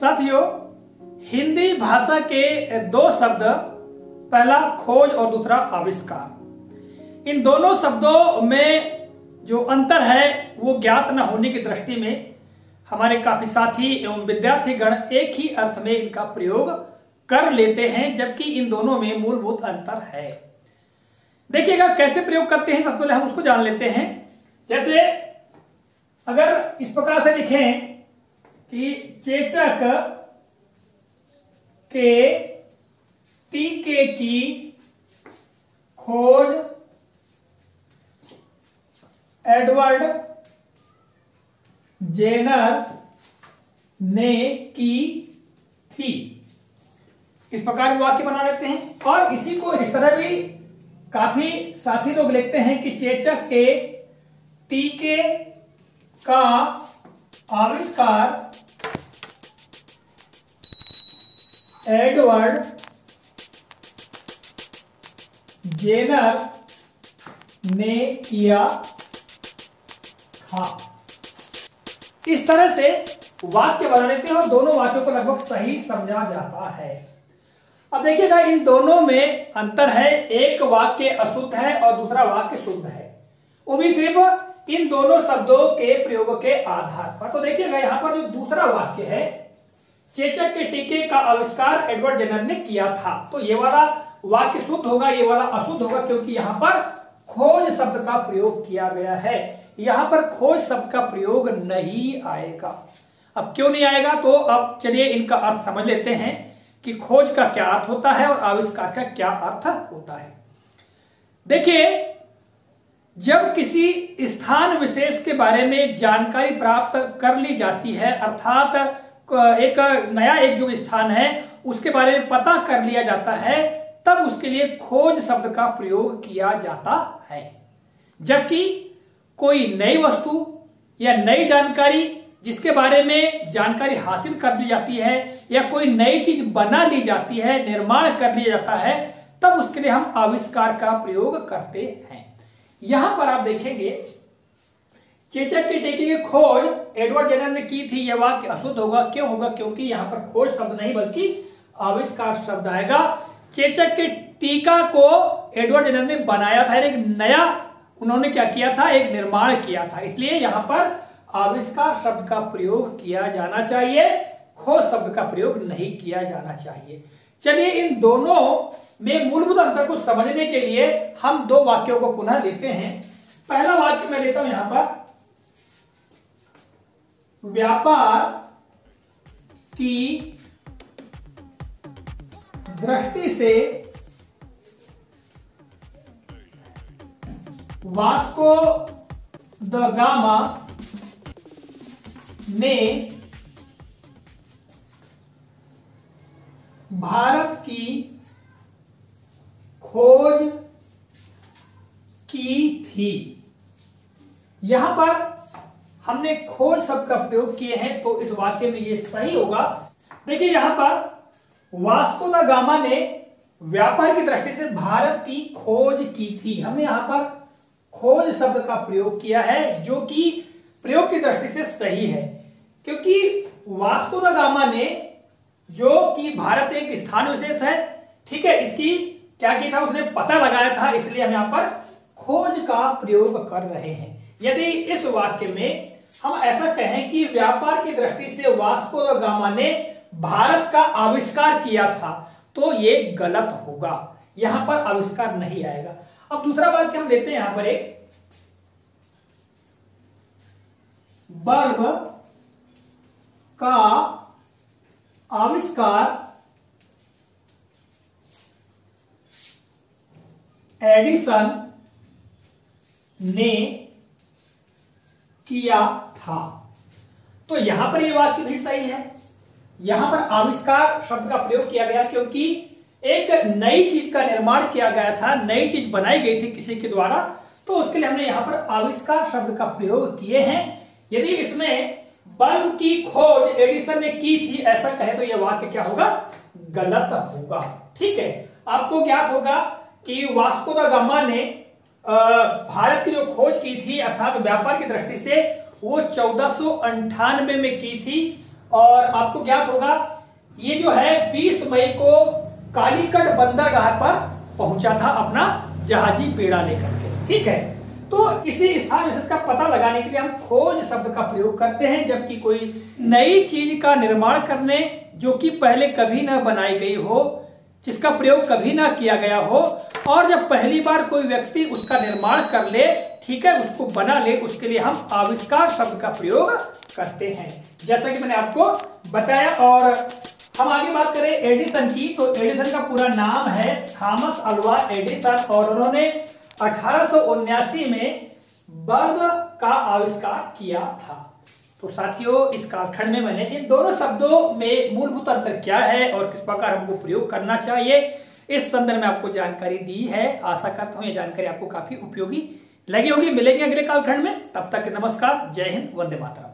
साथियों, हिंदी भाषा के दो शब्द, पहला खोज और दूसरा आविष्कार। इन दोनों शब्दों में जो अंतर है वो ज्ञात न होने की दृष्टि में हमारे काफी साथी एवं विद्यार्थीगण एक ही अर्थ में इनका प्रयोग कर लेते हैं, जबकि इन दोनों में मूलभूत अंतर है। देखिएगा कैसे प्रयोग करते हैं, सबसे पहले हम उसको जान लेते हैं। जैसे अगर इस प्रकार से लिखें कि चेचक के टीके की खोज एडवर्ड जेनर ने की थी। इस प्रकार वाक्य बना लेते हैं। और इसी को इस तरह भी काफी साथी लोग लिखते हैं कि चेचक के टीके का आविष्कार एडवर्ड जेनर ने किया था। इस तरह से वाक्य बना लेते हैं और दोनों वाक्यों को लगभग सही समझा जाता है। अब देखिएगा इन दोनों में अंतर है, एक वाक्य अशुद्ध है और दूसरा वाक्य शुद्ध है, वो भी सिर्फ इन दोनों शब्दों के प्रयोग के आधार पर। तो देखिएगा यहां पर जो दूसरा वाक्य है, चेचक के टीके का आविष्कार एडवर्ड जेनर ने किया था, तो ये वाला वाक्य शुद्ध होगा, ये वाला अशुद्ध होगा, क्योंकि यहां पर खोज शब्द का प्रयोग किया गया है। यहां पर खोज शब्द का प्रयोग नहीं आएगा। अब क्यों नहीं आएगा, तो अब चलिए इनका अर्थ समझ लेते हैं कि खोज का क्या अर्थ होता है और आविष्कार का क्या अर्थ होता है। देखिए, जब किसी स्थान विशेष के बारे में जानकारी प्राप्त कर ली जाती है, अर्थात एक नया एक जो स्थान है उसके बारे में पता कर लिया जाता है, तब उसके लिए खोज शब्द का प्रयोग किया जाता है। जबकि कोई नई वस्तु या नई जानकारी जिसके बारे में जानकारी हासिल कर ली जाती है या कोई नई चीज बना ली जाती है, निर्माण कर लिया जाता है, तब उसके लिए हम आविष्कार का प्रयोग करते हैं। यहां पर आप देखेंगे चेचक के टीके की खोज एडवर्ड जेनर ने की थी, यह वाक्य अशुद्ध होगा। क्यों होगा, क्योंकि यहां पर खोज शब्द नहीं बल्कि आविष्कार शब्द आएगा। चेचक के टीका को एडवर्ड जेनर ने बनाया था, एक नया उन्होंने क्या किया था, एक निर्माण किया था, इसलिए यहां पर आविष्कार शब्द का प्रयोग किया जाना चाहिए, खोज शब्द का प्रयोग नहीं किया जाना चाहिए। चलिए इन दोनों में मूलभूत अंतर को समझने के लिए हम दो वाक्यों को पुनः लेते हैं। पहला वाक्य मैं लेता हूं यहां पर, व्यापार की दृष्टि से वास्को द गामा ने भारत की खोज की थी। यहां पर हमने खोज शब्द का प्रयोग किए हैं, तो इस वाक्य में यह सही होगा। देखिए यहां पर वास्को द गामा ने व्यापार की दृष्टि से भारत की खोज की थी। हमने यहां पर खोज शब्द का प्रयोग किया है, जो कि प्रयोग की दृष्टि से सही है, क्योंकि वास्को द गामा ने, जो कि भारत एक स्थान विशेष है, ठीक है, इसकी क्या किया था, उसने पता लगाया था, इसलिए हम यहां पर खोज का प्रयोग कर रहे हैं। यदि इस वाक्य में हम ऐसा कहें कि व्यापार की दृष्टि से वास्को द गामा ने भारत का आविष्कार किया था, तो ये गलत होगा, यहां पर आविष्कार नहीं आएगा। अब दूसरा वाक्य हम लेते हैं यहां पर, एक बल्ब का आविष्कार एडिसन ने किया था। तो यहां पर यह वाक्य भी सही है, यहां पर आविष्कार शब्द का प्रयोग किया गया, क्योंकि एक नई चीज का निर्माण किया गया था, नई चीज बनाई गई थी किसी के द्वारा, तो उसके लिए हमने यहां पर आविष्कार शब्द का प्रयोग किए हैं। यदि इसमें बल्ब की खोज एडिसन ने की थी ऐसा कहे, तो यह वाक्य क्या होगा, गलत होगा। ठीक है, आपको ज्ञात होगा कि वास्को द गामा ने भारत की जो खोज की थी, अर्थात व्यापार की दृष्टि से, वो 1498 में की थी और आपको ज्ञात होगा ये जो है 20 मई को कालीकट बंदरगाह पर पहुंचा था अपना जहाजी बेड़ा लेकर के। ठीक है, तो किसी स्थान विशेष का पता लगाने के लिए हम खोज शब्द का प्रयोग करते हैं, जबकि कोई नई चीज का निर्माण करने जो कि पहले कभी न बनाई गई हो, जिसका प्रयोग कभी ना किया गया हो, और जब पहली बार कोई व्यक्ति उसका निर्माण कर ले, ठीक है, उसको बना ले, उसके लिए हम आविष्कार शब्द का प्रयोग करते हैं, जैसा कि मैंने आपको बताया। और हम आगे बात करें एडिसन की, तो एडिसन का पूरा नाम है थॉमस अल्वा एडिसन, और उन्होंने 1879 में बल्ब का आविष्कार किया था। तो साथियों, इस कालखंड में मैंने इन दोनों शब्दों में मूलभूत अंतर क्या है और किस प्रकार हमको प्रयोग करना चाहिए, इस संदर्भ में आपको जानकारी दी है। आशा करता हूं ये जानकारी आपको काफी उपयोगी लगी होगी। मिलेंगे अगले कालखंड में, तब तक नमस्कार, जय हिंद, वंदे मातरम।